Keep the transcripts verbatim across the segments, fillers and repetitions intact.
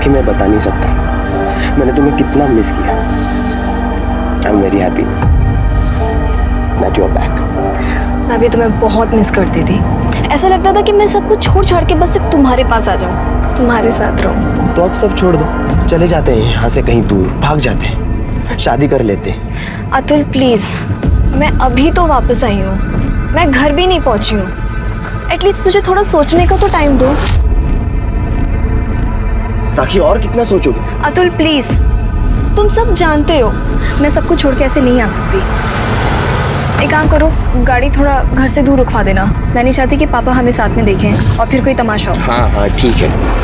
कि मैं बता नहीं सकता मैंने तुम्हें कितना मिस किया। I am very happy that you are back. मैं भी तुम्हें बहुत मिस करती थी। ऐसा लगता था कि मैं सब कुछ छोड़ छाड़ के बस सिर्फ तुम्हारे पास आ जाऊं, तुम्हारे साथ रहूं। तो अब सब छोड़ दो, चले जाते हैं यहाँ से कहीं दूर, भाग जाते हैं, शादी कर लेते हैं। अतुल प्लीज, मैं अभी तो वापस आई हूँ, मैं घर भी नहीं पहुंची हूँ। एटलीस्ट मुझे थोड़ा सोचने का तो टाइम दो। राखी और कितना सोचोगे? अतुल प्लीज, तुम सब जानते हो मैं सब कुछ छोड़ के ऐसे नहीं आ सकती। एक काम करो, गाड़ी थोड़ा घर से दूर रुकवा देना। मैं नहीं चाहती कि पापा हमें साथ में देखें और फिर कोई तमाशा हो। हाँ हाँ ठीक है।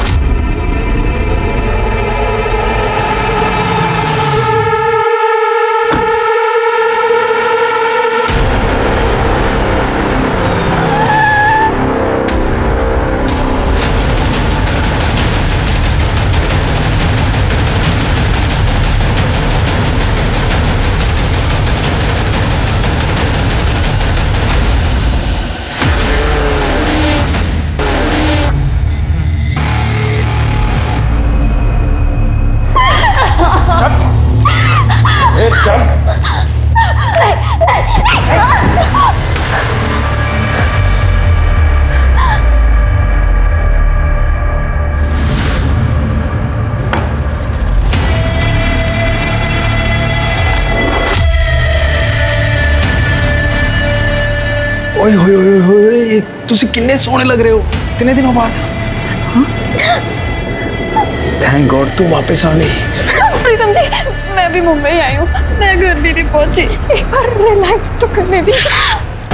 ओए होए होए होए, तुसी किन्ने सोने लग रहे हो इतने दिनों बाद। थैंक गॉड तू वापस आ गई। प्रीतम जी, मैं भी मुंबई आई हूँ, मैं घर भी नहीं पहुंची। एक बार रिलैक्स तो करने दीजिए।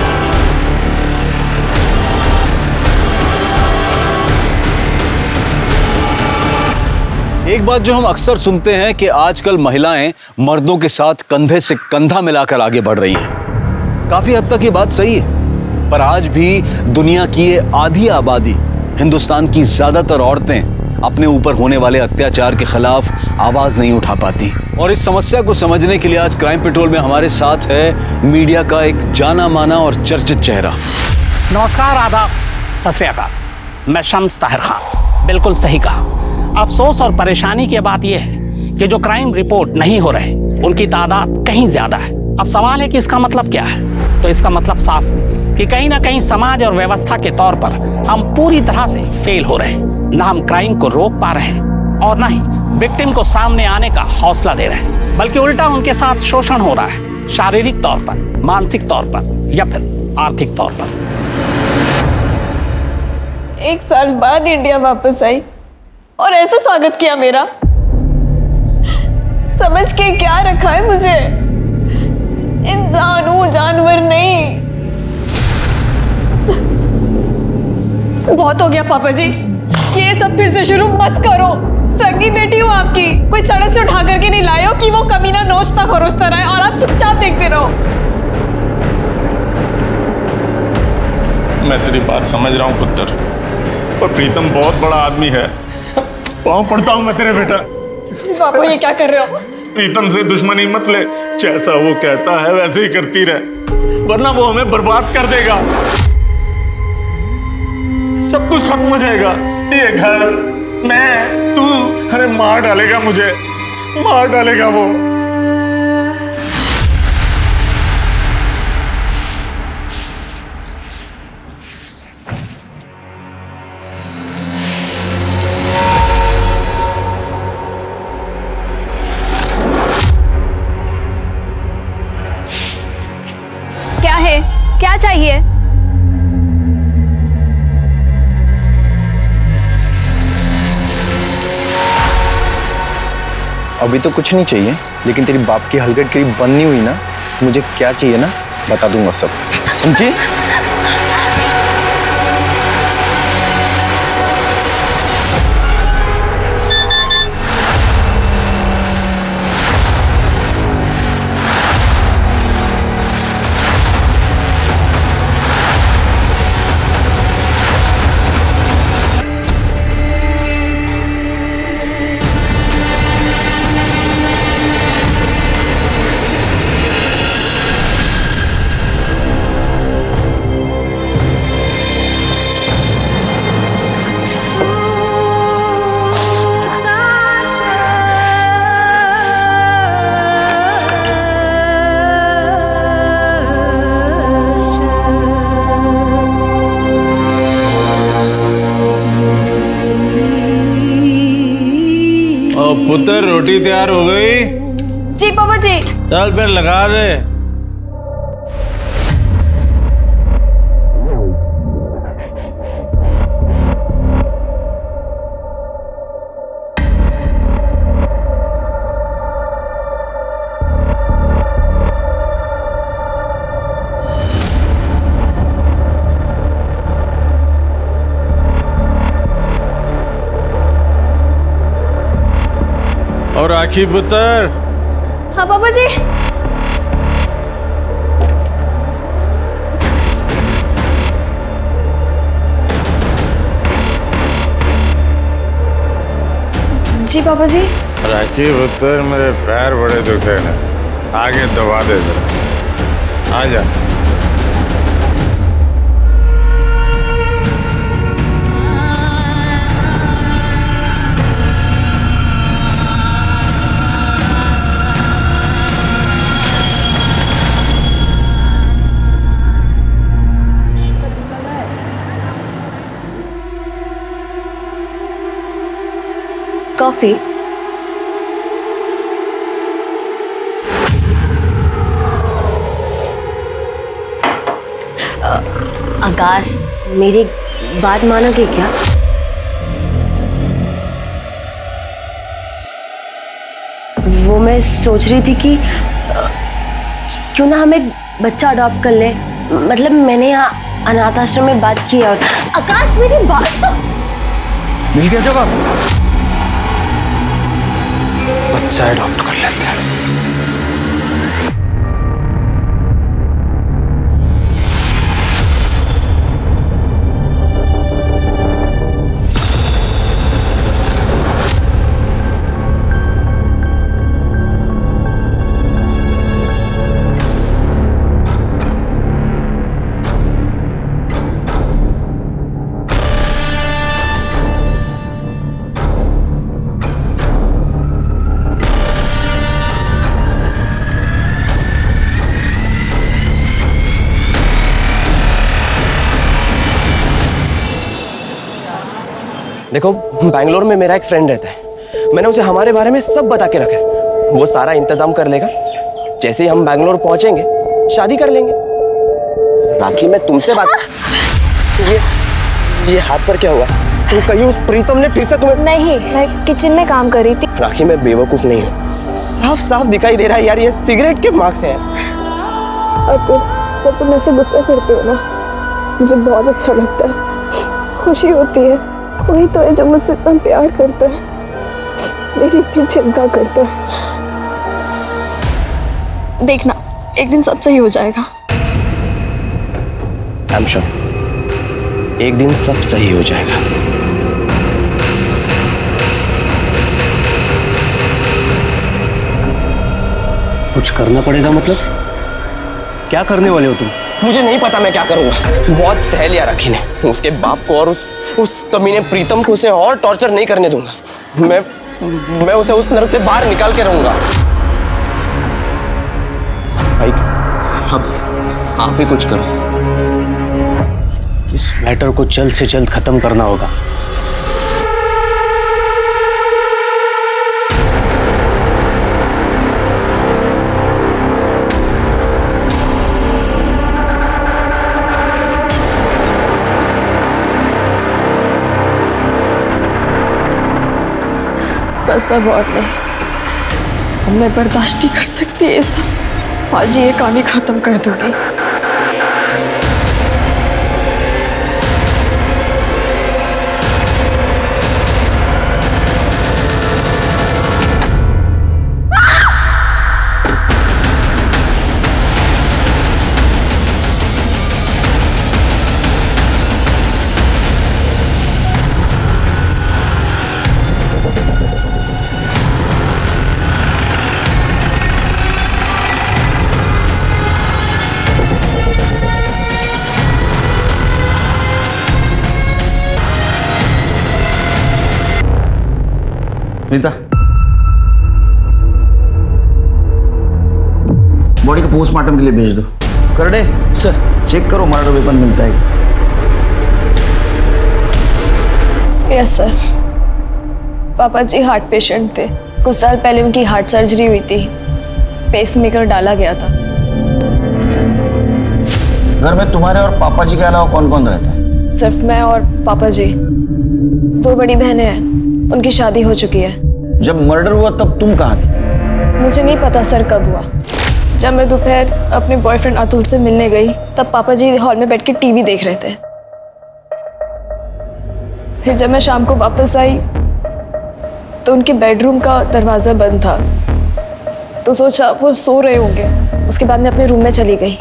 एक बात जो हम अक्सर सुनते हैं कि आजकल महिलाएं मर्दों के साथ कंधे से कंधा मिलाकर आगे बढ़ रही हैं। काफी हद तक ये बात सही है, पर आज भी दुनिया की ये आधी आबादी, हिंदुस्तान की ज्यादातर औरतें अपने ऊपर होने वाले अत्याचार के खिलाफ आवाज नहीं उठा पाती। और इस समस्या को समझने के लिए आज क्राइम पेट्रोल में हमारे साथ है मीडिया का एक जाना माना और चर्चित चेहरा। नमस्कार, आदाब, सत श्री अकाल। मैं शम्स ताहिर खान, बिल्कुल सही कहा। अफसोस और परेशानी की बात यह है कि जो क्राइम रिपोर्ट नहीं हो रहे उनकी तादाद कहीं ज्यादा है। अब सवाल है कि इसका मतलब क्या है? तो इसका मतलब साफ कि कहीं ना कहीं समाज और व्यवस्था के तौर पर हम पूरी तरह से फेल हो रहे हैं। ना हम क्राइम को रोक पा रहे हैं और ना ही विक्टिम को सामने आने का हौसला दे रहे हैं, बल्कि उल्टा उनके साथ शोषण हो रहा है, शारीरिक तौर पर, मानसिक तौर पर या फिर आर्थिक तौर पर। एक साल बाद इंडिया वापस आई और ऐसा स्वागत किया मेरा। समझ के क्या रखा है मुझे? इंसान हूं, जानवर नहीं। बहुत हो गया पापा जी, ये सब फिर से शुरू मत करो। सगी बेटी हूँ आपकी, कोई सड़क से उठा करके नहीं लाए हो कि वो कमीना नोचता खरोचता रहे और आप चुपचाप देखते रहो। मैं तेरी बात समझ रहा हूँ पुत्र, पर प्रीतम बहुत बड़ा आदमी है। पाँव पड़ता हूँ मैं तेरे बेटा। पापा ये क्या कर रहे हो? प्रीतम से दुश्मनी मत ले, जैसा वो कहता है वैसे ही करती रहे, वरना वो हमें बर्बाद कर देगा। सब कुछ खत्म हो जाएगा, ये घर, मैं, तू, अरे मार डालेगा मुझे, मार डालेगा वो। क्या है? क्या चाहिए? अभी तो कुछ नहीं चाहिए, लेकिन तेरी बाप की हलगट करीब बननी हुई ना, मुझे क्या चाहिए ना बता दूंगा सब, समझी? रोटी तैयार हो गई? जी पापा जी। चल फिर लगा दे। और राखी पुत्र। हाँ पापा जी। जी पापा जी। राखी पुत्र, मेरे पैर बड़े दुखे हैं, आगे दबा दे जरा, आ जा। कॉफी। आकाश, मेरी बात मानोगे क्या? वो मैं सोच रही थी कि क्यों ना हम एक बच्चा अडॉप्ट कर ले। मतलब मैंने यहाँ अनाथ आश्रम में बात की और आकाश मेरी बात तो मिल गया जवाब। बच्चा अडॉप्ट कर लेते हैं। देखो, बैंगलोर में मेरा एक फ्रेंड रहता है, मैंने उसे हमारे बारे में सब बता के रखा है। वो सारा इंतजाम कर लेगा। जैसे ही हम बैंगलोर पहुंचेंगे शादी कर लेंगे। राखी, मैं तुमसे बात ये ये हाथ पर क्या हुआ? तुम कहीं उस प्रीतम ने फिर से तुम्हें? नहीं, मैं किचन में काम कर रही थी। राखी, मैं बेवकूफ नहीं हूँ, साफ साफ दिखाई दे रहा है यार, ये सिगरेट के मार्क्स हैं। और तो जब तुम ऐसे गुस्सा करते हो ना, मुझे बहुत अच्छा लगता है, खुशी होती है। वही तो है जो मुझसे इतना प्यार करता है, मेरी इतनी चिंता करता है। देखना, एक दिन सब सही हो जाएगा। आई एम श्योर, एक दिन सब सही हो जाएगा। कुछ करना पड़ेगा मतलब? क्या करने वाले हो तुम? मुझे नहीं पता मैं क्या करूंगा। बहुत सह लिया राखी ने। उसके बाप को और उस उस कमीने प्रीतम को उसे और टॉर्चर नहीं करने दूंगा। मैं मैं उसे उस नरक से बाहर निकाल के रहूंगा। भाई, अब आप ही कुछ करो। इस मैटर को जल्द से जल्द खत्म करना होगा। बस अब और नहीं, अब मैं बर्दाश्त नहीं कर सकती ये सब। आज ये कहानी खत्म कर दूंगी। नीता, बॉडी को पोस्टमार्टम के लिए भेज दो। कर दे सर, चेक करो मर्डर वेपन मिलता है। Yes sir. पापा जी हार्ट पेशेंट थे, कुछ साल पहले उनकी हार्ट सर्जरी हुई थी, पेसमेकर डाला गया था। घर में तुम्हारे और पापा जी के अलावा कौन कौन रहता है? सिर्फ मैं और पापा जी। दो बड़ी बहनें हैं, उनकी शादी हो चुकी है। जब मर्डर हुआ तब तुम कहाँ थी? मुझे नहीं पता सर कब हुआ। जब मैं दोपहर अपने बॉयफ्रेंड अतुल से मिलने गई तब पापा जी हॉल में बैठ के टीवी देख रहे थे। फिर जब मैं शाम को वापस आई तो उनके बेडरूम का दरवाजा बंद था, तो सोचा वो सो रहे होंगे। उसके बाद मैं अपने रूम में चली गई।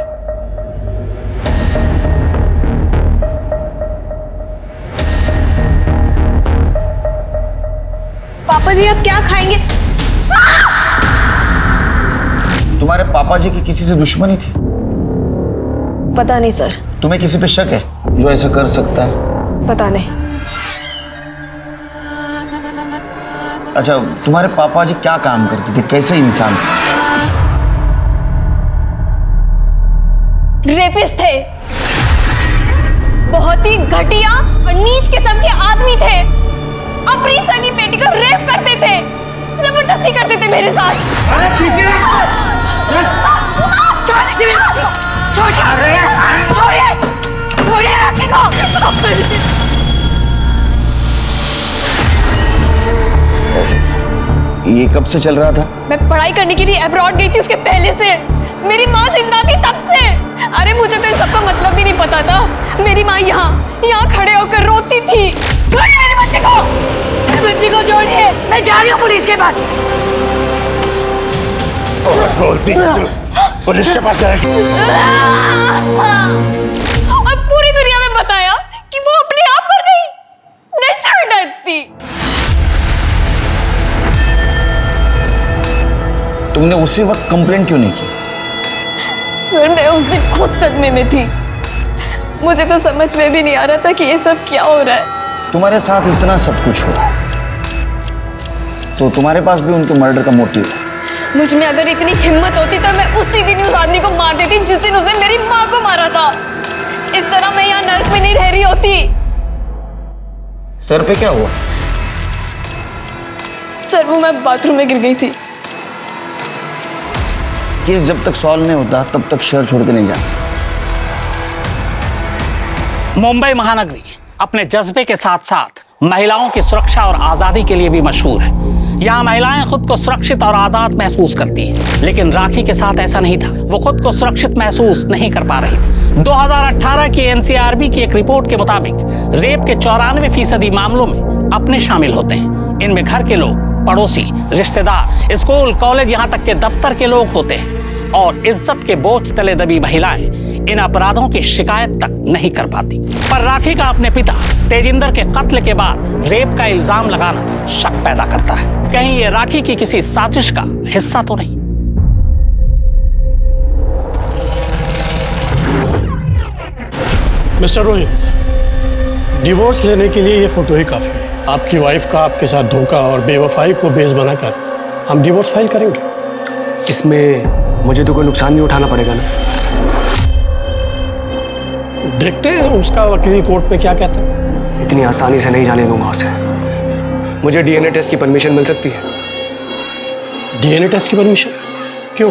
पापा जी आप क्या खाएंगे? तुम्हारे पापा जी की किसी से दुश्मनी थी? पता नहीं सर। तुम्हें किसी पे शक है जो ऐसा कर सकता है? पता नहीं। अच्छा, तुम्हारे पापा जी क्या काम करते थे, कैसे इंसान थे? रेपिस्ट थे, बहुत ही घटिया और नीच किस्म के आदमी थे। अपनी सगी बेटी को रेप करते थे, जबरदस्ती करते थे मेरे साथ। अरे पीछे छोड़िए, छोड़िए, छोड़िए राखी को। ये कब से चल रहा था? मैं पढ़ाई करने के लिए अब्रॉड गई थी, उसके पहले से। मेरी माँ जिंदा थी तब से। अरे मुझे तो इन सबका मतलब भी नहीं पता था। मेरी माँ यहाँ यहाँ खड़े होकर रोती थी। छोड़िए मेरे बच्चे को, मेरे बच्चे को छोड़िए। मैं जा रही हूँ पुलिस के पास। बोलती है तू, पुलिस के पास जाएगी। और पूरी दुनिया में बताया कि वो अपने आप मर गई। नेचर डेथ थी। तुमने उसी वक्त कंप्लेंट क्यों नहीं की? सर मैं उस दिन खुद सदमे में थी। मुझे तो समझ में भी नहीं आ रहा था कि ये सब क्या हो रहा है। तुम्हारे साथ इतना सब कुछ हो तो तुम्हारे पास भी उनके मर्डर का मोटिव है। मुझ में अगर इतनी हिम्मत होती तो मैं उसी दिन उस आदमी को मार देती जिस दिन उसने मेरी माँ को मारा था। इस तरह मैं यहाँ नर्क में नहीं रह रही होती। सर पे क्या हुआ? सर वो मैं बाथरूम में गिर गई थी। केस जब तक सॉल्व नहीं होता तब तक शहर छोड़ के नहीं जाना। मुंबई महानगरी अपने जज्बे के साथ साथ महिलाओं की सुरक्षा और आजादी के लिए भी मशहूर है। यहाँ महिलाएं खुद को सुरक्षित और आजाद महसूस करती हैं, लेकिन राखी के साथ ऐसा नहीं था। वो खुद को सुरक्षित महसूस नहीं कर पा रही थी। दो हज़ार अठारह की एन सी आर बी की एक रिपोर्ट के मुताबिक रेप के चौरानवे फीसदी मामलों में अपने शामिल होते हैं। इनमें घर के लोग, पड़ोसी, रिश्तेदार, स्कूल, कॉलेज, यहाँ तक के दफ्तर के लोग होते हैं। और इज्जत के बोझ तले दबी महिलाएं इन अपराधों की शिकायत तक नहीं कर पाती। पर राखी का अपने पिता तेजिंदर के कत्ल के बाद रेप का इल्जाम लगाना शक पैदा करता है। कहीं ये राखी की किसी साजिश का हिस्सा तो नहीं? मिस्टर रोहित, डिवोर्स लेने के लिए ये फोटो ही काफी है। आपकी वाइफ का आपके साथ धोखा और बेवफाई को बेस बनाकर हम डिवोर्स फाइल करेंगे। इसमें मुझे तो कोई नुकसान नहीं उठाना पड़ेगा ना? देखते हैं उसका वकील कोर्ट में क्या कहता है। इतनी आसानी से नहीं जाने दूंगा उसे। मुझे डी एन ए टेस्ट की परमिशन मिल सकती है? डी एन ए टेस्ट की परमिशन? क्यों?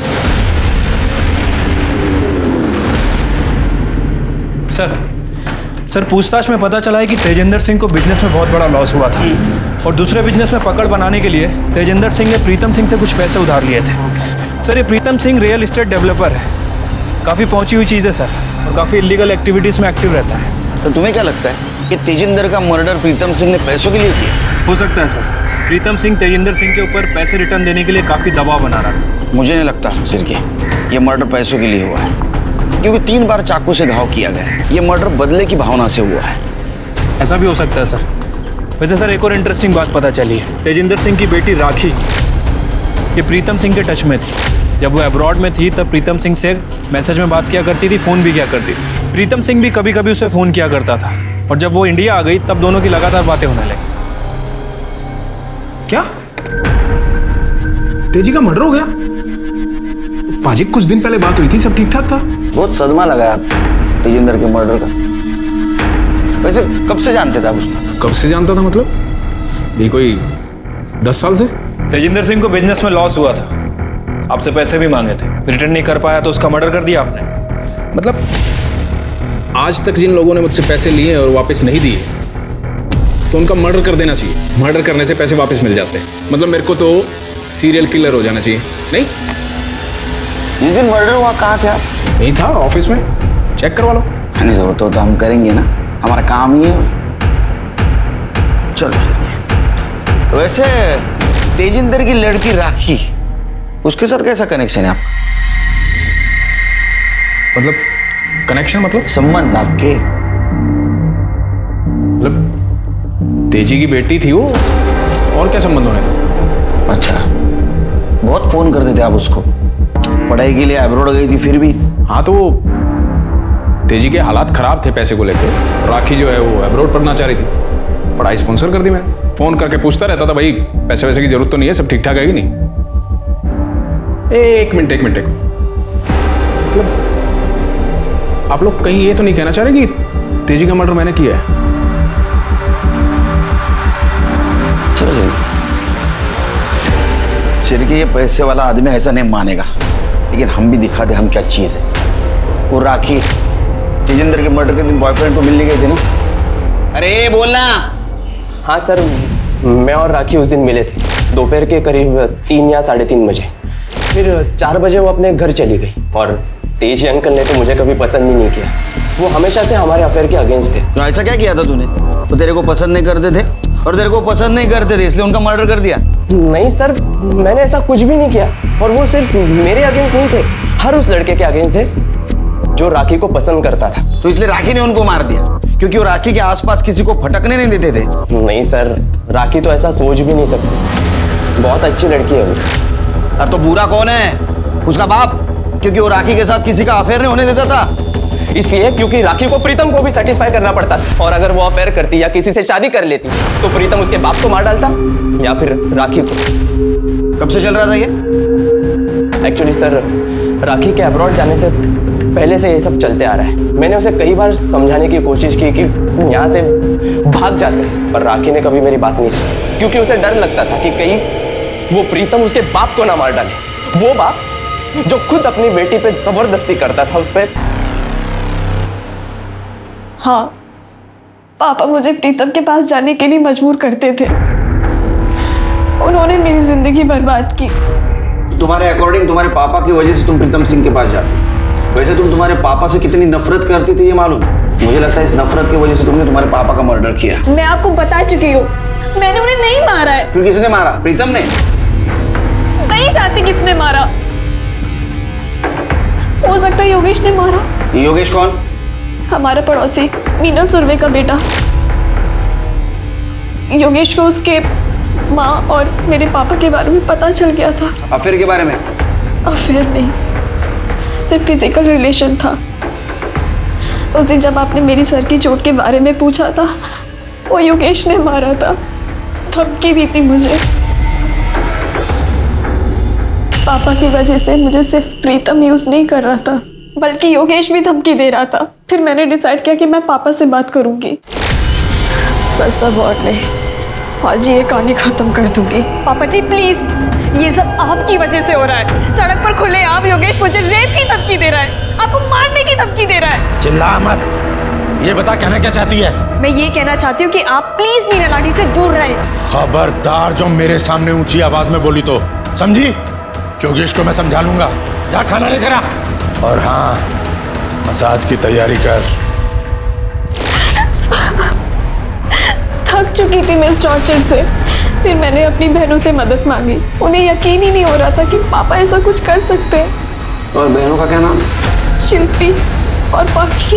सर सर पूछताछ में पता चला है कि तेजिंदर सिंह को बिजनेस में बहुत बड़ा लॉस हुआ था और दूसरे बिजनेस में पकड़ बनाने के लिए तेजिंदर सिंह ने प्रीतम सिंह से कुछ पैसे उधार लिए थे। सर ये Pritam Singh real estate developer है, काफ़ी पहुंची हुई चीज़ है सर, और काफ़ी इलीगल एक्टिविटीज़ में एक्टिव रहता है। तो तुम्हें क्या लगता है कि तेजिंदर का मर्डर प्रीतम सिंह ने पैसों के लिए किया? हो सकता है सर। प्रीतम सिंह तेजिंदर सिंह के ऊपर पैसे रिटर्न देने के लिए काफ़ी दबाव बना रहा था। मुझे नहीं लगता सिरकी ये मर्डर पैसों के लिए हुआ है, क्योंकि तीन बार चाकू से घाव किया गया है। ये मर्डर बदले की भावना से हुआ है। ऐसा भी हो सकता है सर। वैसे सर एक और इंटरेस्टिंग बात पता चली है। तेजिंदर सिंह की बेटी राखी ये प्रीतम सिंह के टच में थी। जब वो अब्रॉड में थी तब प्रीतम सिंह से मैसेज में बात किया करती थी, फ़ोन भी किया करती थी। प्रीतम सिंह भी कभी कभी उसे फ़ोन किया करता था, और जब वो इंडिया आ गई तब दोनों की लगातार बातें होने लगी। क्या तेजी का मर्डर हो गया? पाजी कुछ दिन पहले बात हुई थी, सब ठीक ठाक था। बहुत सदमा लगा आप तेजिंदर के मर्डर का। वैसे कब से जानते थे आप उसको? कब से जानता था मतलब? ये कोई दस साल से? तेजिंदर सिंह को बिजनेस में लॉस हुआ था, आपसे पैसे भी मांगे थे, रिटर्न नहीं कर पाया तो उसका मर्डर कर दिया आपने। मतलब आज तक जिन लोगों ने मुझसे पैसे लिए और वापस नहीं दिए तो उनका मर्डर कर देना चाहिए। मर्डर करने से पैसे वापस मिल जाते हैं। मतलब मेरे को तो सीरियल किलर हो जाना चाहिए। नहीं, जिस दिन मर्डर हुआ कहाँ थे आप? नहीं था, ऑफिस में, चेक करवा लो। नहीं तो, तो, तो हम करेंगे ना, हमारा काम ही है। चलो चलिए। वैसे तेजिंदर की लड़की राखी, उसके साथ कैसा कनेक्शन है आपका? मतलब कनेक्शन मतलब संबंध आपके? मतलब तेजी की बेटी थी वो, और क्या संबंध होने थे? अच्छा, बहुत फोन करते थे आप उसको, पढ़ाई के लिए अब्रॉड गई थी फिर भी? हाँ, तो वो तेजी के हालात खराब थे पैसे को लेकर, राखी जो है वो अब्रॉड पढ़ना चाह रही थी, पढ़ाई स्पॉन्सर कर दी मैंने। फोन करके पूछता रहता था, भाई पैसे वैसे की जरूरत तो नहीं है, सब ठीक ठाक है कि नहीं। एक मिनट एक मिनट एक मतलब आप लोग कहीं ये तो नहीं कहना चाह रहे कि तेजी का मर्डर मैंने किया है? चलो चलिए, चलिए, ये पैसे वाला आदमी ऐसा नहीं मानेगा, लेकिन हम भी दिखा दे हम क्या चीज है। वो राखी तेजिंदर के मर्डर के दिन बॉयफ्रेंड को मिलने गए थे ना? अरे बोलना। हाँ सर, मैं और राखी उस दिन मिले थे दोपहर के करीब तीन या साढ़े तीन बजे। फिर चार बजे वो अपने घर चली गई और तेजी अंकल ने तो मुझे कभी पसंद ही नहीं किया। वो हमेशा से हमारे अफेयर के अगेंस्ट थे। तो ऐसा क्या किया था तूने? वो तेरे को पसंद नहीं करते थे और तेरे को पसंद नहीं करते थे इसलिए उनका मर्डर कर दिया? नहीं सर, मैंने ऐसा कुछ भी नहीं किया, और वो सिर्फ मेरे अगेंस्ट नहीं थे, हर उस लड़के के अगेंस्ट थे जो राखी को पसंद करता था। तो इसलिए राखी ने उनको मार दिया क्योंकि वो राखी के आसपास किसी को फटकने नहीं देते थे? नहीं सर, राखी तो ऐसा सोच भी नहीं सकती, बहुत अच्छी लड़की है वो। और तो बुरा कौन है? उसका बाप, क्योंकि वो राखी के साथ किसी का अफेयर नहीं होने देता था। इसलिए क्योंकि राखी को प्रीतम को भी सेटिस्फाई करना पड़ता, और अगर वो अफेयर करती या किसी से शादी कर लेती तो प्रीतम उसके बाप को मार डालता या फिर राखी को। कब से चल रहा था ये? एक्चुअली सर, राखी के अब्रॉड जाने से पहले से ये सब चलते आ रहा है। मैंने उसे कई बार समझाने की कोशिश की कि यहाँ से भाग जाते, पर राखी ने कभी मेरी बात नहीं सुनी, क्योंकि उसे डर लगता था कि कहीं वो प्रीतम उसके बाप को ना मार डाले। वो बाप जो खुद अपनी बेटी पे जबरदस्ती करता था उस पे। हाँ, पापा मुझे प्रीतम के पास जाने के लिए मजबूर करते थे। उन्होंने मेरी जिंदगी बर्बाद की। तुम्हारे अकॉर्डिंग तुम्हारे पापा की वजह से तुम प्रीतम सिंह के पास जाती थी। वैसे तुम तुम्हारे पापा से कितनी नफरत करती थी ये मालूम है? मुझे लगता है इस नफरत की वजह से तुमने तुम्हारे पापा का मर्डर किया। मैं आपको बता चुकी हूँ, मैंने उन्हें नहीं मारा है। फिर किसने मारा? प्रीतम ने? नहीं जानती किसने मारा। हो सकता है योगेश ने मारा। योगेश कौन? हमारा पड़ोसी, मीनल सुरवे का बेटा। योगेश को उसके माँ और मेरे पापा के बारे में पता चल गया था। अफेयर के बारे में? अफेयर नहीं, सिर्फ फिजिकल रिलेशन था। उस दिन जब आपने मेरी सर की चोट के बारे में पूछा था, वो योगेश ने मारा था, धमकी दी थी मुझे। पापा की वजह से मुझे सिर्फ प्रीतम यूज नहीं कर रहा था, बल्कि योगेश भी धमकी दे रहा था। फिर मैंने डिसाइड किया कि मैं पापा से बात करूंगी। बस अब और नहीं, आज ये कहानी खत्म कर दूंगी। पापा जी प्लीज, ये सब आपकी वजह से हो रहा है। सड़क पर खुले आम योगेश मुझे रेप की धमकी दे रहा है, आपको मारने की धमकी दे रहा है। चिल्ला मत, ये बता कहना क्या चाहती है? मैं ये कहना चाहती हूँ कि आप प्लीज मीना लाठी से दूर रहें। खबरदार जो मेरे सामने ऊंची आवाज में बोली तो, समझी? योगेश को मैं समझा लूंगा। जा खाना लेकर आ, और हाँ, मसाज की तैयारी कर। थक चुकी थी मैं इस टॉर्चर से। फिर मैंने अपनी बहनों से मदद मांगी। उन्हें यकीन ही नहीं हो रहा था कि पापा ऐसा कुछ कर सकते हैं। और बहनों का क्या नाम? शिल्पी और पाखी।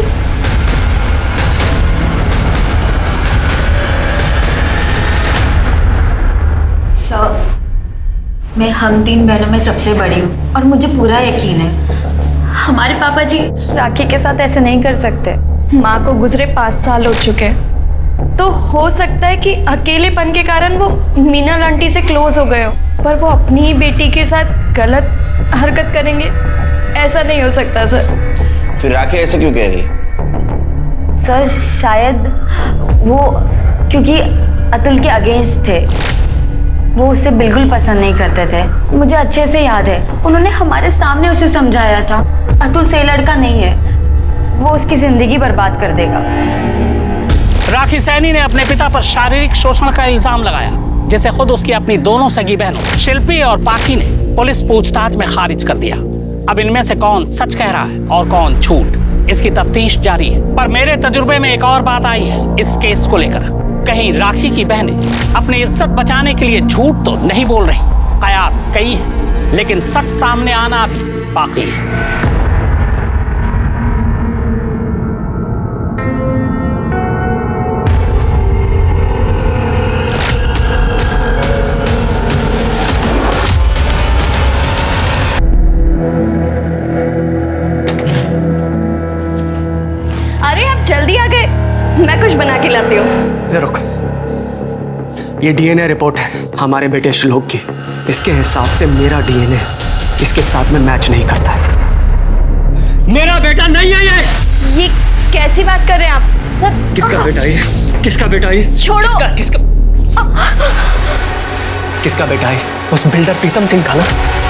सर, मैं हम तीन बहनों में सबसे बड़ी हूँ और मुझे पूरा यकीन है हमारे पापा जी राखी के साथ ऐसे नहीं कर सकते। माँ को गुजरे पाँच साल हो चुके, तो हो सकता है कि अकेलेपन के कारण वो मीनल आंटी से क्लोज हो गए हो, पर वो अपनी ही बेटी के साथ गलत हरकत करेंगे, ऐसा नहीं हो सकता सर। फिर राखी ऐसे क्यों कह रही है? सर शायद वो क्योंकि अतुल के अगेंस्ट थे, वो उससे बिल्कुल पसंद नहीं करते थे। मुझे अच्छे से याद है, उन्होंने हमारे सामने उसे समझाया था, अतुल सही लड़का नहीं है, वो उसकी जिंदगी बर्बाद कर देगा। राखी सैनी ने अपने पिता पर शारीरिक शोषण का इल्जाम लगाया, जिसे खुद उसकी अपनी दोनों सगी बहनों शिल्पी और पाखी ने पुलिस पूछताछ में खारिज कर दिया। अब इनमें से कौन सच कह रहा है और कौन झूठ, इसकी तफ्तीश जारी है। पर मेरे तजुर्बे में एक और बात आई है इस केस को लेकर। कहीं राखी की बहनें अपनी इज्जत बचाने के लिए झूठ तो नहीं बोल रही, कयास कई है, लेकिन सच सामने आना भी बाकी है। मैं कुछ बना के लाती हूँ। रुक, ये डीएनए रिपोर्ट है हमारे बेटे श्लोक की। इसके हिसाब से मेरा डीएनए इसके साथ में मैच नहीं करता है। मेरा बेटा नहीं है ये। ये कैसी बात कर रहे हैं आप सर? किसका बेटा है? किसका बेटा है? छोड़ो। किसका किसका, किसका बेटा है? उस बिल्डर प्रीतम सिंह का ना।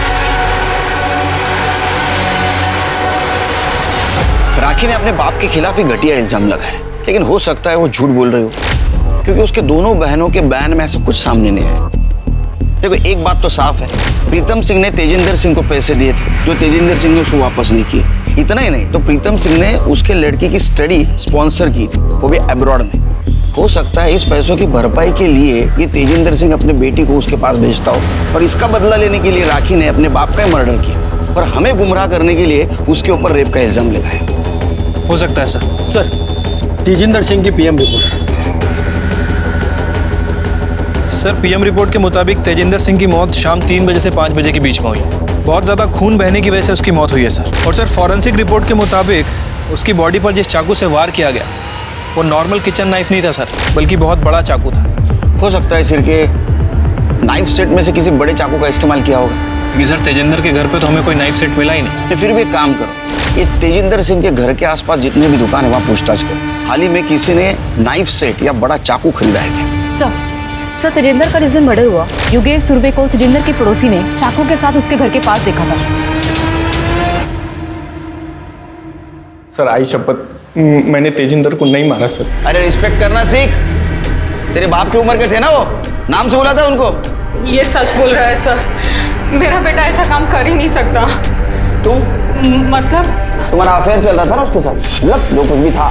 राखी ने अपने बाप के खिलाफ ही घटिया इल्जाम लगाया, लेकिन हो सकता है वो झूठ बोल रही हो, क्योंकि उसके दोनों बहनों के बयान में ऐसा कुछ सामने नहीं है। देखो, एक बात तो साफ है, प्रीतम सिंह ने तेजिंदर सिंह को पैसे दिए थे, जो तेजिंदर सिंह ने उसको वापस नहीं किए। इतना ही नहीं तो प्रीतम सिंह ने उसके लड़की की स्टडी स्पॉन्सर की थी, वो भी अब्रॉड में। हो सकता है इस पैसों की भरपाई के लिए ये तेजिंदर सिंह अपने बेटी को उसके पास भेजता हो, और इसका बदला लेने के लिए राखी ने अपने बाप का मर्डर किया और हमें गुमराह करने के लिए उसके ऊपर रेप का इल्जाम लगाया। हो सकता है सर। सर, तेजिंदर सिंह की PM report. Sir, PM report के मुताबिक तेजिंदर सिंह की मौत शाम तीन बजे से पाँच बजे के बीच में हुई। बहुत ज़्यादा खून बहने की वजह से उसकी मौत हुई है सर। और सर, फॉरेंसिक रिपोर्ट के मुताबिक उसकी बॉडी पर जिस चाकू से वार किया गया वो नॉर्मल किचन नाइफ नहीं था सर, बल्कि बहुत बड़ा चाकू था। हो सकता है सिर के नाइफ सेट में से किसी बड़े चाकू का इस्तेमाल किया होगा। क्योंकि सर तेजिंदर के घर पे तो हमें कोई नाइफ सेट मिला ही नहीं। फिर भी एक काम करो, ये तेजिंदर सिंह के घर के आसपास जितने भी दुकान है वहाँ पूछताछ करो। हाल ही में किसी ने नाइफ सेट या बड़ा चाकू खरीदा है क्या? सर, सर तेजिंदर का जिस दिन मर्डर हुआ, योगेश सुरभे को तेजिंदर के पड़ोसी ने चाकू के साथ उसके घर के पास देखा था। सर, आई शपथ, मैंने तेजिंदर को नहीं मारा सर। अरे रिस्पेक्ट करना सीख। तेरे बाप की उम्र के थे ना वो, नाम से बुला था उनको। ये सच बोल रहा है सर, मेरा बेटा ऐसा काम कर ही नहीं सकता। तुम मतलब तुम्हारा अफेयर चल रहा था ना उसके साथ, मतलब जो कुछ भी था।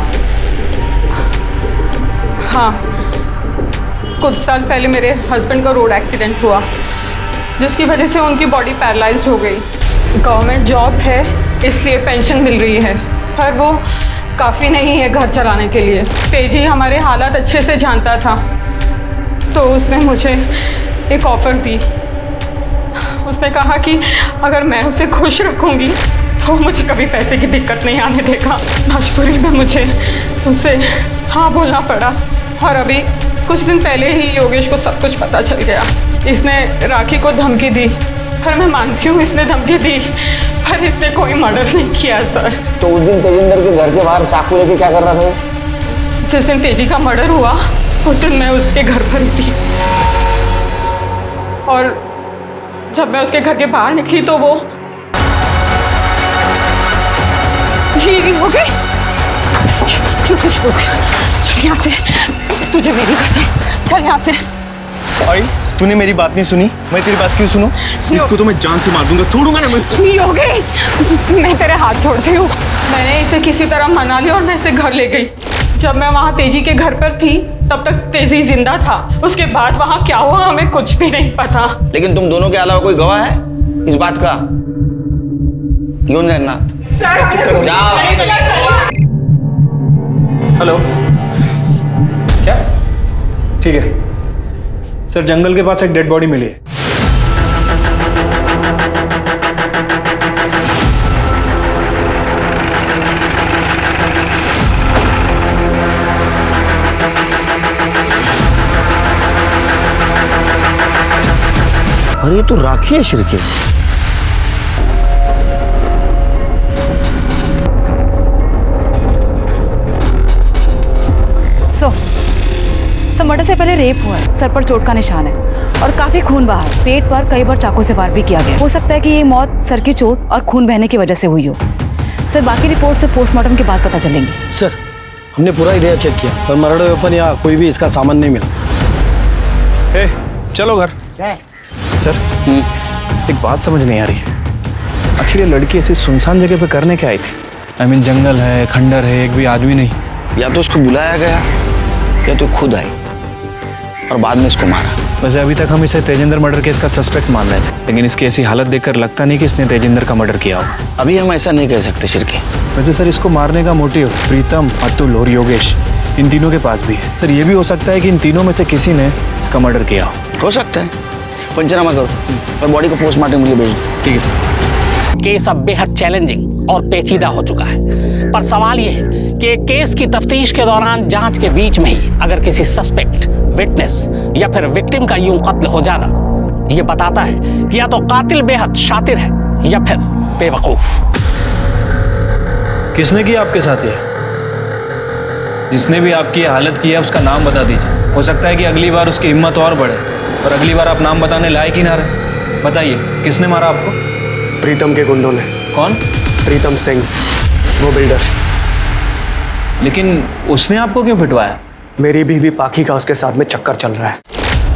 हाँ, कुछ साल पहले मेरे हस्बैंड का रोड एक्सीडेंट हुआ, जिसकी वजह से उनकी बॉडी पैरालाइज्ड हो गई। गवर्नमेंट जॉब है इसलिए पेंशन मिल रही है, पर वो काफ़ी नहीं है घर चलाने के लिए। तेजी हमारे हालात अच्छे से जानता था, तो उसने मुझे एक ऑफ़र दी। उसने कहा कि अगर मैं उसे खुश रखूंगी तो मुझे कभी पैसे की दिक्कत नहीं आने देगा। मजबूरी में मुझे उसे हाँ बोलना पड़ा, और अभी कुछ दिन पहले ही योगेश को सब कुछ पता चल गया। इसने राखी को धमकी दी, पर मैं मानती हूँ इसने धमकी दी, पर इसने कोई मर्डर नहीं किया सर। तो उस दिन तेजिंदर के घर के बाहर चाकू लेके क्या कर रहा था? जिस दिन तेजी का मर्डर हुआ उस दिन मैं उसके घर पर थी, और जब मैं उसके घर के बाहर निकली तो वो योगेश, चल यहाँ से, तुझे मेरी कसम, चल यहाँ से। आई, तूने मेरी बात नहीं सुनी, मैं तेरी बात क्यों सुनूं? इसको तो मैं जान से मार दूंगा, छोड़ूंगा ना मैं इसको। योगेश, मैं तेरे हाथ छोड़ती हूँ। मैंने इसे किसी तरह मना लिया और मैं इसे घर ले गई। जब मैं वहाँ तेजी के घर पर थी तब तक तेजी जिंदा था, उसके बाद वहाँ क्या हुआ हमें कुछ भी नहीं पता। लेकिन तुम दोनों के अलावा कोई गवाह है इस बात का? यूं जगन्नाथ, जाओ। हेलो, क्या? ठीक है सर, जंगल के पास एक डेड बॉडी मिली है। अरे ये तो राखी है शिरके। सो सर, मर्डर से पहले रेप हुआ है, सर पर चोट का निशान है और काफी खून बहा है। पेट पर कई बार चाकू से वार भी किया गया। हो सकता है कि ये मौत सर की चोट और खून बहने की वजह से हुई हो। सर बाकी रिपोर्ट से पोस्टमार्टम के बाद पता चलेंगे। सर हमने पूरा एरिया चेक किया पर मर्डर वेपन या कोई भी इसका सामान नहीं मिला। ए, चलो घर। सर एक बात समझ नहीं आ रही है, आखिर ये लड़की ऐसी सुनसान जगह पे करने क्या आई थी? आई मीन जंगल है, खंडर है, एक भी आदमी नहीं। या तो उसको बुलाया गया या तो खुद आई और बाद में इसको मारा। वैसे अभी तक हम इसे तेजिंदर मर्डर केस का सस्पेक्ट मान रहे थे, लेकिन इसकी ऐसी हालत देखकर लगता नहीं कि इसने तेजिंदर का मर्डर किया हो। अभी हम ऐसा नहीं कह सकते शिरके। वैसे सर इसको मारने का मोटिव प्रीतम, अतुल और योगेश इन तीनों के पास भी है। सर ये भी हो सकता है कि इन तीनों में से किसी ने इसका मर्डर किया हो। हो सकता है, पंचनामा करो और बॉडी को पोस्टमार्टम के लिए भेज दो। ठीक है सर। केस अब बेहद चैलेंजिंग और पेचीदा हो चुका है, पर सवाल यह है कि केस की तफ्तीश के दौरान जांच के बीच में ही अगर किसी सस्पेक्ट, विटनेस या फिर विक्टिम का यूं कत्ल हो जाना, यह बताता है कि या तो कातिल बेहद शातिर है या फिर बेवकूफ। किसने किया आपके साथ ये? जिसने भी आपकी ये हालत की है उसका नाम बता दीजिए। हो सकता है कि अगली बार उसकी हिम्मत और बढ़े और अगली बार आप नाम बताने लायक ही ना रहे। बताइए किसने मारा आपको? प्रीतम के गुंडों ने। कौन? प्रीतम सिंह, वो बिल्डर। लेकिन उसने आपको क्यों पिटवाया? मेरी बीवी पाखी का उसके साथ में चक्कर चल रहा है।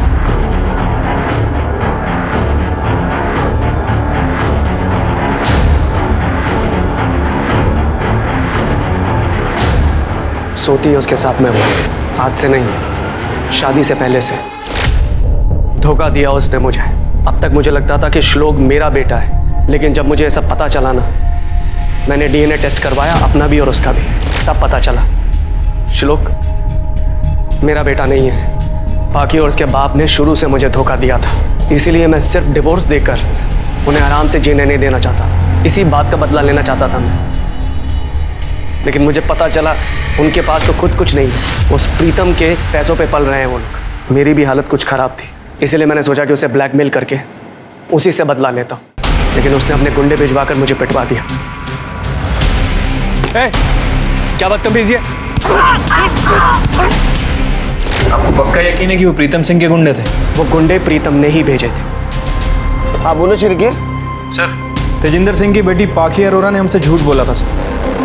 सोती है उसके साथ में वो, आज से नहीं, शादी से पहले से। धोखा दिया उसने मुझे। अब तक मुझे लगता था कि श्लोक मेरा बेटा है, लेकिन जब मुझे ये सब पता चला ना, मैंने डीएनए टेस्ट करवाया, अपना भी और उसका भी, तब पता चला श्लोक मेरा बेटा नहीं है। बाकी और उसके बाप ने शुरू से मुझे धोखा दिया था, इसीलिए मैं सिर्फ डिवोर्स देकर उन्हें आराम से जीने नहीं देना चाहता। इसी बात का बदला लेना चाहता था मैं, लेकिन मुझे पता चला उनके पास तो खुद कुछ नहीं है, उस प्रीतम के पैसों पे पल रहे हैं वो लोग। मेरी भी हालत कुछ खराब थी, इसीलिए मैंने सोचा कि उसे ब्लैकमेल करके उसी से बदला लेता हूँ, लेकिन उसने अपने गुंडे भिजवाकर मुझे पिटवा दिया। ए, क्या बदतमीजी है? आपको पक्का यकीन है कि वो प्रीतम सिंह के गुंडे थे? वो गुंडे प्रीतम ने ही भेजे थे। आप बोलो शिरके। सर तेजिंदर सिंह की बेटी पाखी अरोरा ने हमसे झूठ बोला था सर।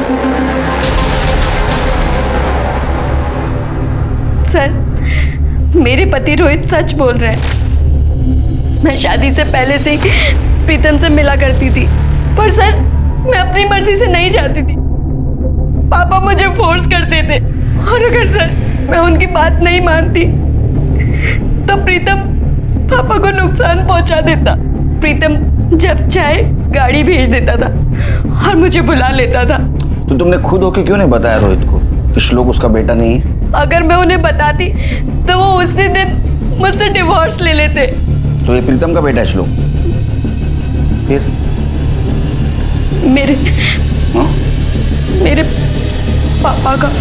सर मेरे पति रोहित सच बोल रहे हैं। मैं शादी से पहले से ही प्रीतम से मिला करती थी, पर सर मैं अपनी मर्जी से नहीं जाती थी। पापा मुझे फोर्स करते थे और अगर सर मैं उनकी बात नहीं मानती तो प्रीतम पापा को नुकसान पहुंचा देता। प्रीतम जब चाहे गाड़ी भेज देता था और मुझे बुला लेता था। तो तुमने खुद होके क्यों नहीं बताया रोहित को कि श्लोक उसका बेटा नहीं है? अगर मैं उन्हें बताती तो वो उसी दिन मुझसे डिवोर्स ले लेते। तो ये प्रीतम का बेटा है श्लोक? फिर मेरे हाँ? मेरे पापा का।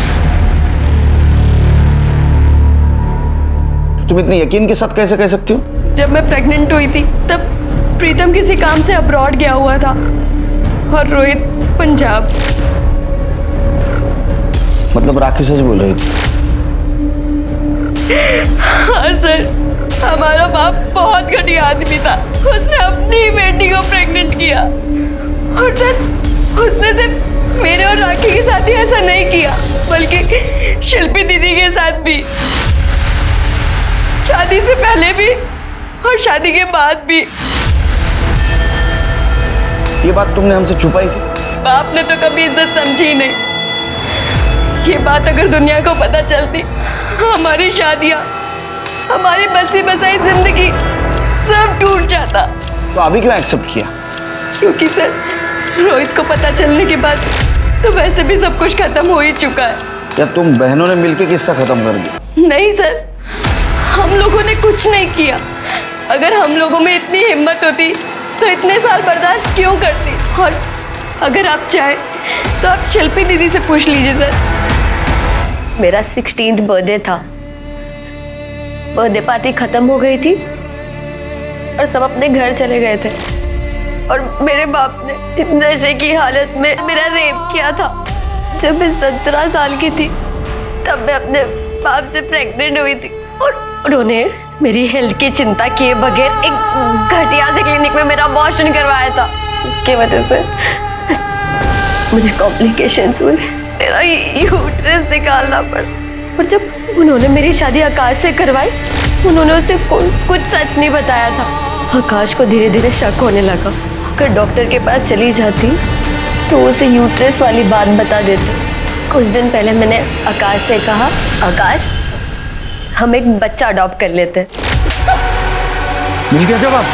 तुम इतने यकीन के साथ कैसे कह सकती हो? जब मैं प्रेग्नेंट हुई थी तब प्रीतम किसी काम से अब्रॉड गया हुआ था और रोहित पंजाब। मतलब राखी सच बोल रही थी? हाँ सर, हमारा बाप बहुत घटिया आदमी था। उसने अपनी बेटी को प्रेग्नेंट किया और सर उसने सिर्फ मेरे और राखी के साथ ही ऐसा नहीं किया, बल्कि शिल्पी दीदी के साथ भी, शादी से पहले भी और शादी के बाद भी। ये बात तुमने हमसे छुपाई क्यों? बाप ने तो कभी इज्जत समझी ही नहीं। ये बात अगर दुनिया को पता चलती, हमारी शादियां, हमारी बसी बसाई जिंदगी सब टूट जाता। तो अभी क्यों एक्सेप्ट किया? क्योंकि सर रोहित को पता चलने के बाद तो वैसे भी सब कुछ खत्म हो ही चुका है। या तुम बहनों ने मिलकर किस्सा खत्म कर दिया? नहीं सर, हम लोगों ने कुछ नहीं किया। अगर हम लोगों में इतनी हिम्मत होती तो इतने साल बर्दाश्त क्यों करती? और अगर आप चाहे तो आप शिल्पी दीदी से पूछ लीजिए सर। मेरा सिक्सटीन्थ बर्थडे था, बर्थडे पार्टी खत्म हो गई थी और सब अपने घर चले गए थे और मेरे बाप ने नशे की हालत में मेरा रेप किया था। जब मैं सत्रह साल की थी तब मैं अपने बाप से प्रेग्नेंट हुई थी और उन्होंने मेरी हेल्थ की चिंता किए बगैर एक घटिया से क्लिनिक में मेरा अबॉर्शन करवाया था, जिसकी वजह से मुझे कॉम्प्लिकेशंस हुए, मेरा यूट्रस निकालना पड़ा। और जब उन्होंने मेरी शादी आकाश से करवाई, उन्होंने उसे कुछ सच नहीं बताया था। आकाश को धीरे धीरे शक होने लगा, अगर डॉक्टर के पास चली जाती तो उसे यूट्रस वाली बात बता देते। कुछ दिन पहले मैंने आकाश से कहा, आकाश हम एक बच्चा अडॉप्ट कर लेते। मिल गया जवाब।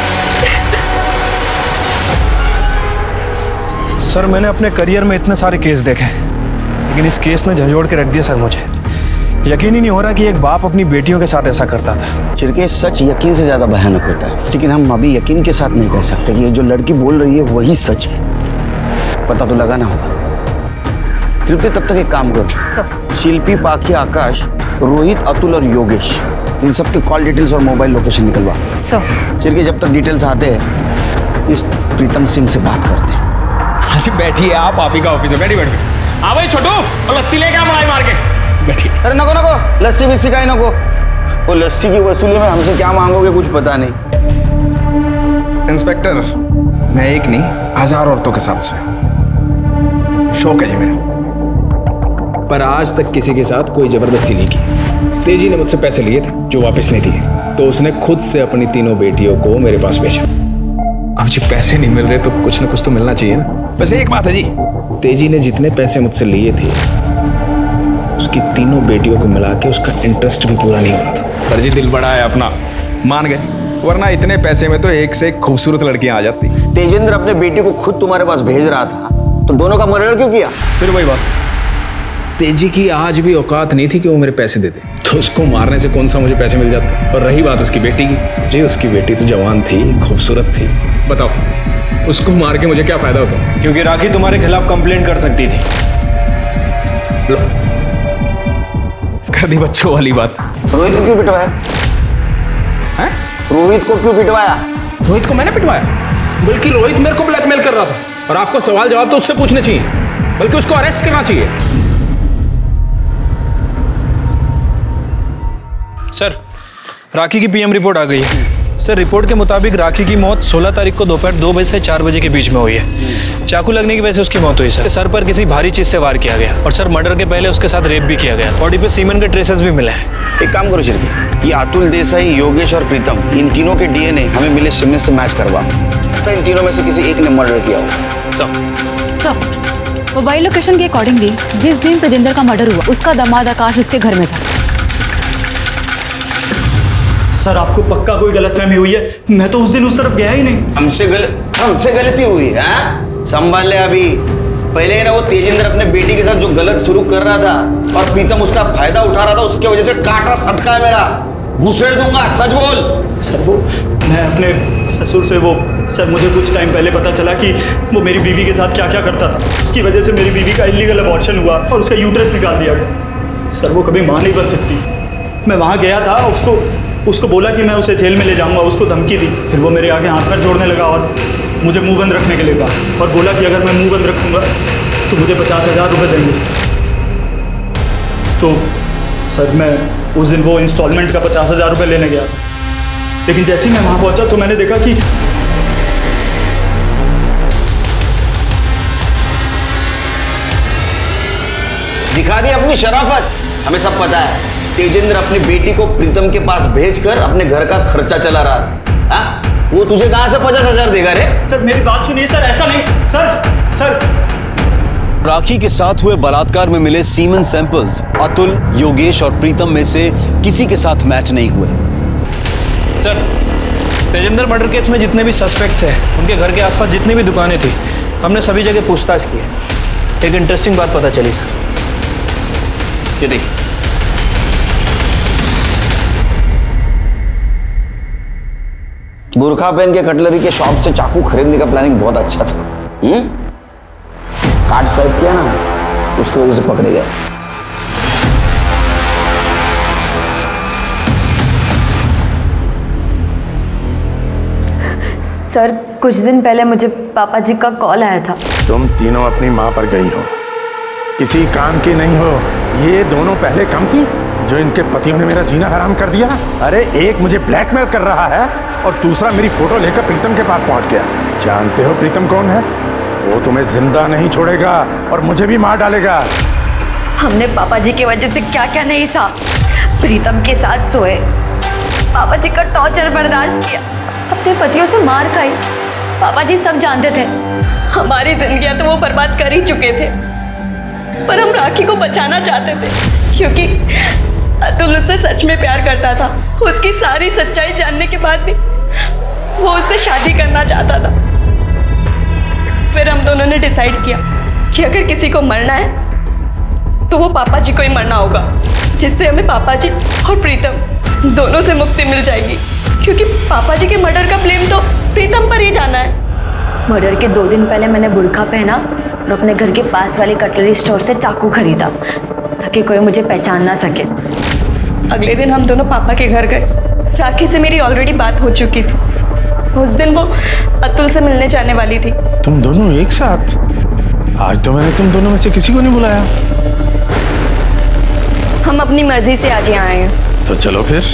सर मैंने अपने करियर में इतने सारे केस देखे, लेकिन इस केस ने झंझोड़ के रख दिया सर। मुझे यकीन ही नहीं हो रहा कि एक बाप अपनी बेटियों के साथ ऐसा करता था। चिरके सच यकीन से ज्यादा भयानक होता है, लेकिन हम अभी यकीन के साथ नहीं कह सकते कि ये जो लड़की बोल रही है वही सच है। पता तो लगाना होगा। तृप्ति तब तक एक काम करो, शिल्पी, पाखी, आकाश, रोहित, अतुल और योगेश, इन सबके कॉल डिटेल्स और मोबाइल लोकेशन निकलवा। चिरके जब तक डिटेल्स आते हैं इस प्रीतम सिंह से बात करते हैं। अच्छा बैठिए आप, आप ही का ऑफिस है, बैठी बैठी। हाँ भाई छोटू, और लस्सी लेके आ मलाई मार के बैठिए। अरे नको नको, लस्सी बिस्सी का ही नको। वो लस्सी की वसूली में हमसे क्या मांगोगे कुछ पता नहीं। इंस्पेक्टर, मैं एक नहीं हजार औरतों के साथ सोया, शौक है जी मेरा, पर आज तक किसी के साथ कोई जबरदस्ती नहीं की। तेजी ने मुझसे पैसे लिए थे जो वापस नहीं दिए, तो उसने खुद से अपनी तीनों बेटियों को मेरे पास भेजा। अब जी पैसे नहीं मिल रहे तो कुछ ना कुछ तो मिलना चाहिए ना। बस एक बात है जी, तेजी ने जितने पैसे मुझसे लिए थे उसकी तीनों बेटियों को मिला के उसका इंटरेस्ट भी पूरा नहीं हो रहा था। पर जी दिल बड़ा है अपना, मान गए, वरना इतने पैसे में तो एक से एक खूबसूरत लड़कियां आ जाती। तेजेंद्र अपने बेटी को खुद तुम्हारे पास भेज रहा था, तो दोनों का मर्डर क्यों किया? फिर वही बात, तेजी की आज भी औकात नहीं थी कि वो मेरे पैसे दे दे, तो उसको मारने से कौन सा मुझे पैसे मिल जाते। और रही बात उसकी बेटी की, जी उसकी बेटी तो जवान थी, खूबसूरत थी, बताओ उसको मार के मुझे क्या फायदा होता? क्योंकि राखी तुम्हारे खिलाफ कंप्लेंट कर सकती थी। लो कर दी बच्चों वाली बात। रोहित को क्यों पिटवाया? हैं? रोहित को क्यों पिटवाया? रोहित को मैंने पिटवाया? बल्कि रोहित मेरे को ब्लैकमेल कर रहा था, और आपको सवाल जवाब तो उससे पूछने चाहिए, बल्कि उसको अरेस्ट करना चाहिए। सर राखी की पीएम रिपोर्ट आ गई है। सर रिपोर्ट के मुताबिक राखी की मौत सोलह तारीख को दोपहर दो बजे से चार बजे के बीच में हुई है। चाकू लगने की वजह से उसकी मौत हुई सर। सर पर किसी भारी चीज से वार किया गया, और सर मर्डर के पहले उसके साथ रेप भी किया गया। बॉडी पे सीमेंट के ट्रेसेस भी मिले हैं। एक काम करो शिरकी, ये अतुल देसाई, योगेश और प्रीतम, इन तीनों के डीएनए हमें मिले सीमेंट से मैच करवा, तो इन तीनों में से किसी एक ने मर्डर किया होगा। सब मोबाइल लोकेशन के अकॉर्डिंगली जिस दिन तेजिंदर का मर्डर हुआ उसका दामाद आकाश उसके घर में था। सर आपको पक्का कोई गलतफहमी हुई है, मैं तो उस दिन उस तरफ गया ही नहीं। हमसे गलत हमसे गलती हुई है? संभाल ले अभी। पहले ना वो तेजिंदर अपने बेटी के साथ जो गलत शुरू कर रहा था और प्रीतम उसका फायदा उठा रहा था, उसके वजह से काटा सटका है मेरा, घुसेड़ दूंगा। सच बोल। सर वो मैं अपने ससुर से वो सर मुझे कुछ टाइम पहले पता चला कि वो मेरी बीवी के साथ क्या क्या करता था, उसकी वजह से मेरी बीवी का इलीगल अबॉर्शन हुआ और उसका यूट्रस निकाल दिया गया। सर वो कभी मां नहीं बन सकती। मैं वहाँ गया था, उसको उसको बोला कि मैं उसे जेल में ले जाऊंगा, उसको धमकी दी। फिर वो मेरे आगे हाथ पैर जोड़ने लगा और मुझे मुंह बंद रखने के लिए कहा, और बोला कि अगर मैं मुंह बंद रखूंगा तो मुझे पचास हजार रुपये देंगे। तो सर मैं उस दिन वो इंस्टॉलमेंट का पचास हजार रुपये लेने गया, लेकिन जैसे ही मैं वहाँ पहुँचा तो मैंने देखा कि दिखा दी अपनी शराफत। हमें सब पता है तेजिंदर अपनी बेटी को प्रीतम के पास भेजकर अपने घर का खर्चा चला रहा था। हा? वो तुझे कहां से पचास हजार देगा रे? सर मेरी बात सुनिए सर, ऐसा नहीं सर। सर राखी के साथ हुए बलात्कार में मिले सीमन सैंपल्स अतुल, योगेश और प्रीतम में से किसी के साथ मैच नहीं हुए। सर तेजिंदर मर्डर केस में जितने भी सस्पेक्ट्स हैं, उनके घर के आसपास जितनी भी दुकानें थी, हमने सभी जगह पूछताछ की है। एक इंटरेस्टिंग बात पता चली सर। ये देखिए, बुरखा पहन के कटलरी के शॉप से चाकू खरीदने का प्लानिंग बहुत अच्छा था। हम्म कार्ड स्वाइप किया ना, उसकी वजह से पकड़े गए। सर कुछ दिन पहले मुझे पापा जी का कॉल आया था। तुम तीनों अपनी माँ पर गई हो, किसी काम की नहीं हो। ये दोनों पहले कम थी, जो इनके पतियों ने मेरा जीना हराम कर दिया। अरे एक मुझे ब्लैकमेल कर रहा है और दूसरा मेरी फोटो लेकर प्रीतम के पास पहुंच गया। जानते हो प्रीतम कौन है? वो तुम्हें जिंदा नहीं छोड़ेगा और मुझे भी मार डालेगा। हमने पापा जी की वजह से क्या क्या नहीं सहा। प्रीतम के साथ सोए, पापा जी का टॉर्चर बर्दाश्त किया, अपने पतियों से मार खाई। पापा जी सब जानते थे। हमारी जिंदगियां तो वो बर्बाद कर ही चुके थे, पर हम राखी को बचाना चाहते थे क्योंकि अतुल उससे सच में प्यार करता था। उसकी सारी सच्चाई जानने के बाद भी वो उससे शादी करना चाहता था। फिर हम दोनों ने डिसाइड किया कि अगर किसी को मरना है तो वो पापा जी को ही मरना होगा, जिससे हमें पापा जी और प्रीतम दोनों से मुक्ति मिल जाएगी, क्योंकि पापा जी के मर्डर का ब्लेम तो प्रीतम पर ही जाना है। मर्डर के दो दिन पहले मैंने बुर्का पहना और अपने घर के पास वाले कटलरी स्टोर से चाकू खरीदा ताकि कोई मुझे पहचान ना सके। अगले दिन हम दोनों पापा के घर गए। राखी से मेरी ऑलरेडी बात हो चुकी थी। उस दिन वो अतुल से मिलने जाने वाली थी। तुम दोनों एक साथ? आज तो मैंने तुम दोनों में से किसी को नहीं बुलाया। हम अपनी मर्जी से आज यहाँ आए हैं। तो चलो फिर।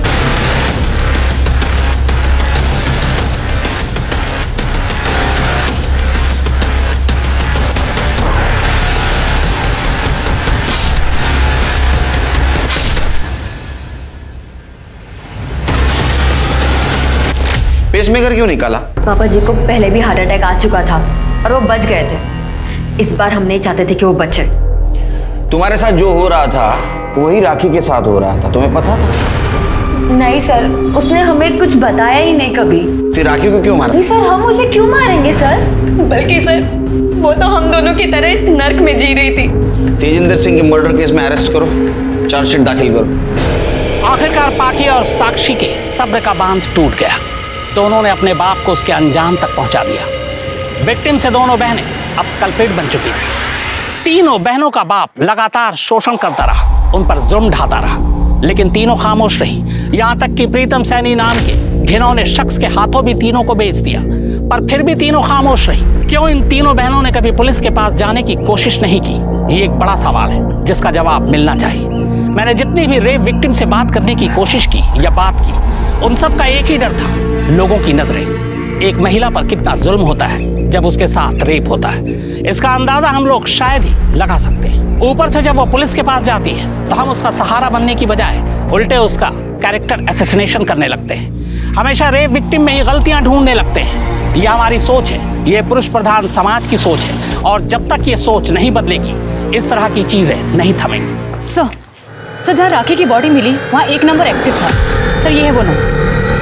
पेसमेकर क्यों निकाला? पापा जी को पहले भी हार्ट अटैक आ चुका था और वो बच गए थे। इस बार हम नहीं चाहते थे कि वो बचे। तुम्हारे साथ जो हो रहा था वही राखी के साथ हो रहा था, तुम्हें पता था? नहीं सर, उसने हमें कुछ बताया ही नहीं कभी। फिर राखी को क्यों मारा? नहीं सर, हम उसे क्यों मारेंगे सर? बल्कि सर वो तो हम दोनों की तरह इस नर्क में जी रही थी। तेजिंदर सिंह के मर्डर केस में अरेस्ट करो, चार्जशीट दाखिल करो। आखिरकार पाकी और साक्षी के सब्र का बांध टूट गया। दोनों ने अपने बाप को उसके अंजाम तक पहुंचा दिया। विक्टिम से दोनों बहनें अब कल्प्रिट बन चुकी थी। तीनों बहनों का बाप लगातार शोषण करता रहा, उन पर जुर्म ढाता रहा, लेकिन तीनों खामोश रही। यहां तक कि प्रीतम सैनी नाम के घिनौने शख्स के हाथों भी तीनों को बेच दिया, पर फिर भी तीनों खामोश रही। क्यों इन तीनों बहनों ने कभी पुलिस के पास जाने की कोशिश नहीं की? ये एक बड़ा सवाल है जिसका जवाब मिलना चाहिए। मैंने जितनी भी रेप विक्टिम से बात करने की कोशिश की या बात की, उन सब का एक ही डर था, लोगों की नजरें। एक महिला पर कितना जुल्म होता है जब उसके साथ रेप होता है, इसका अंदाजा हम लोग शायद ही लगा सकते हैं। ऊपर से जब वो पुलिस के पास जाती है तो हम उसका सहारा बनने की बजाय उल्टे उसका कैरेक्टर असैसिनेशन करने लगते हैं। हमेशा रेप विक्टिम में ही गलतियां ढूंढने लगते हैं। ये हमारी सोच है, ये पुरुष प्रधान समाज की सोच है, और जब तक ये सोच नहीं बदलेगी इस तरह की चीजें नहीं थमेंगी। सर सर जहाँ राखी की बॉडी मिली वहाँ एक नंबर एक्टिव था सर, ये है वो नंबर।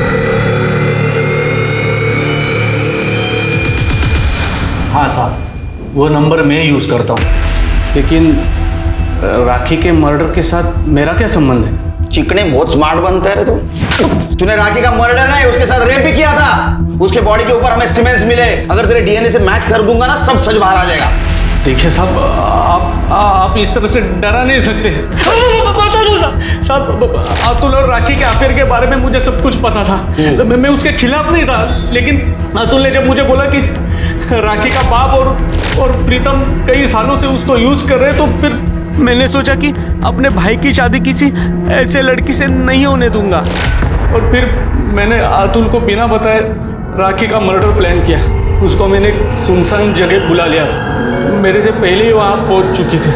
हाँ साहब, वो नंबर मैं यूज करता हूँ, लेकिन राखी के मर्डर के साथ मेरा क्या संबंध है? चिकने बहुत स्मार्ट बनता है तू। तूने राखी का मर्डर नहीं, उसके साथ रेप भी किया था। उसके बॉडी के ऊपर हमें सीमेंट्स मिले। अगर तेरे डीएनए से मैच कर दूंगा ना, सब सच बाहर आ जाएगा। देखिए साहब, आप आप इस तरह से डरा नहीं सकते। साहब, अतुल और राखी के अफेयर के बारे में मुझे सब कुछ पता था। मैं, मैं उसके खिलाफ नहीं था, लेकिन अतुल ने जब मुझे बोला कि राखी का बाप और और प्रीतम कई सालों से उसको यूज कर रहे, तो फिर मैंने सोचा कि अपने भाई की शादी किसी ऐसे लड़की से नहीं होने दूंगा, और फिर मैंने अतुल को बिना बताए राखी का मर्डर प्लान किया। उसको मैंने सुनसान जगह बुला लिया, मेरे से पहले ही वहां पहुंच चुकी थी।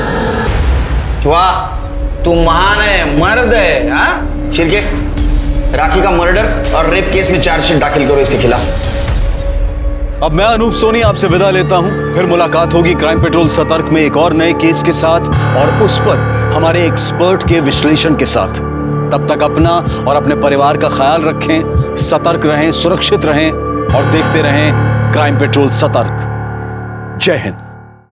वाह, तू महान है, मर्द है। हाँ चिरके, राखी का मर्डर और रेप केस में चार्जशीट दाखिल करो इसके खिलाफ। अब मैं अनूप सोनी आपसे विदा लेता हूं। फिर मुलाकात होगी क्राइम पेट्रोल सतर्क में एक और नए केस के साथ, और उस पर हमारे एक्सपर्ट के विश्लेषण के साथ। तब तक अपना और अपने परिवार का ख्याल रखें, सतर्क रहें, सुरक्षित रहें और देखते रहें क्राइम पेट्रोल सतर्क। जय हिंद।